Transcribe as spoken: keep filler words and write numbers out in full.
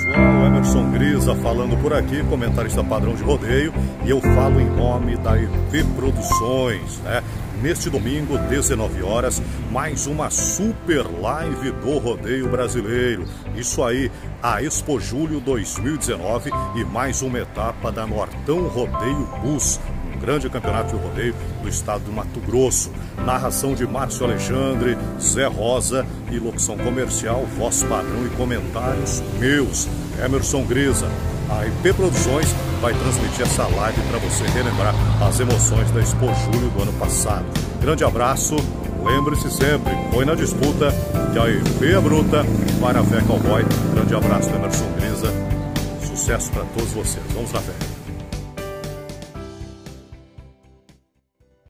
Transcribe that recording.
pessoal, Emerson Grisa falando por aqui, comentarista padrão de rodeio, e eu falo em nome da E P Produções, né? Neste domingo, dezenove horas, mais uma super live do rodeio brasileiro. Isso aí, a Expo Julho dois mil e dezenove e mais uma etapa da Nortão Rodeio Bus, um grande campeonato de rodeio do estado do Mato Grosso. Narração de Márcio Alexandre, Zé Rosa e locução comercial, voz padrão e comentários meus, Emerson Grisa. A E P Produções vai transmitir essa live para você relembrar as emoções da Expo Julho do ano passado. Grande abraço, lembre-se sempre, foi na disputa que a E P é bruta, para a fé cowboy. Grande abraço, Emerson Grisa, sucesso para todos vocês, vamos na fé.